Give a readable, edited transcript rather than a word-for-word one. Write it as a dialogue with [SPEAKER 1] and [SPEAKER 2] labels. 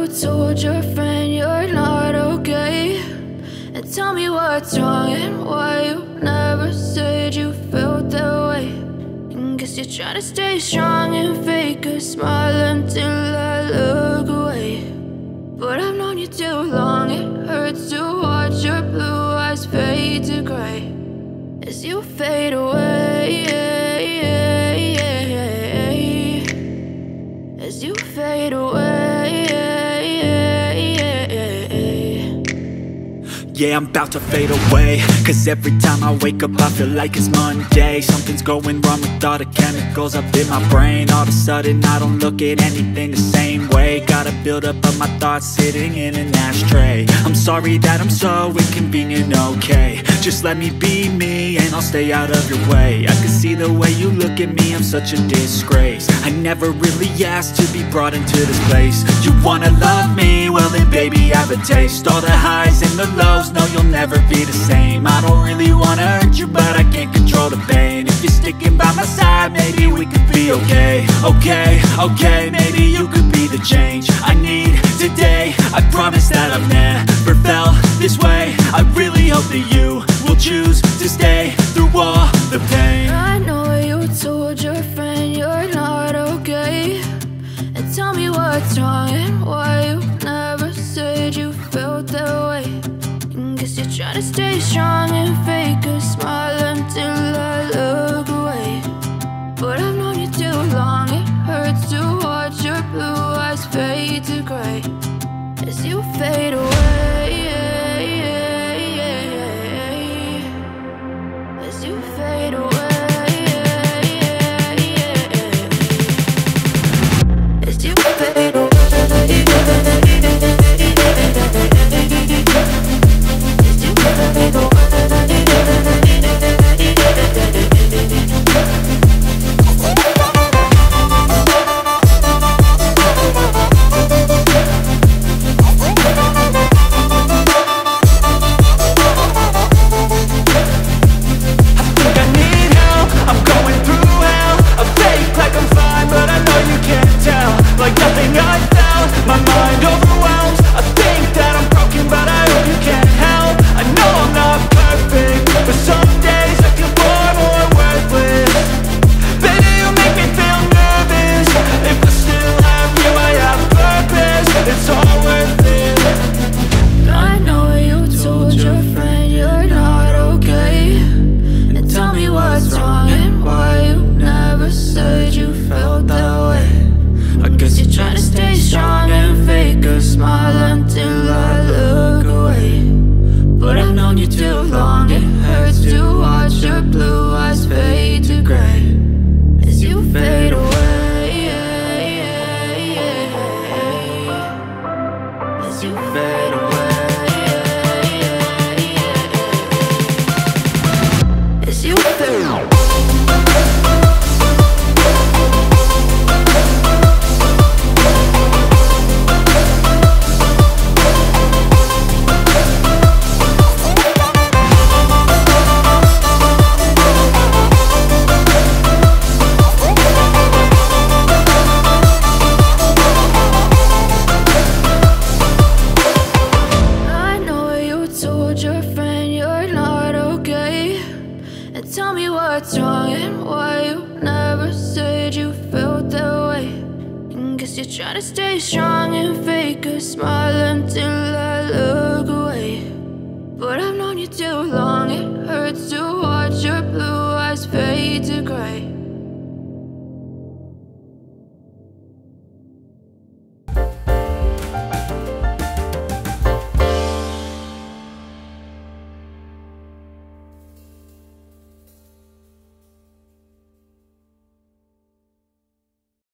[SPEAKER 1] told your friend you're not okay? And tell me what's wrong and why you never said you felt that way. And guess you're trying to stay strong and fake a smile until I look away. But I've known you too long, it hurts to watch your blue eyes fade to gray as you fade away, as you fade away.
[SPEAKER 2] Yeah, I'm about to fade away, cause every time I wake up I feel like it's Monday. Something's going wrong with all the chemicals up in my brain. All of a sudden I don't look at anything the same way. Gotta build up of my thoughts sitting in an ashtray. I'm sorry that I'm so inconvenient, okay? Just let me be me and I'll stay out of your way. I can see the way you look at me, I'm such a disgrace. I never really asked to be brought into this place. You wanna love me? Well then baby, have a taste. All the highs and the lows, no, you'll never be the same. I don't really wanna hurt you, but I can't control the pain. If you're sticking by my side, maybe we could be okay. Okay, maybe you could be the change I need today. I promise that I've never felt this way. I really hope that you will choose to stay through all the pain.
[SPEAKER 1] I know you told your friend you're not okay. And tell me what's wrong and why you never said you felt that way. Guess you're trying to stay strong and fake a smile until I look away. But I've known you too long, it hurts to watch your blue eyes fade to gray as you fade away, as you fade away, as you fade away. Try to stay strong and fake a smile until I look away. But I've known you too long, it hurts to watch your blue eyes fade to gray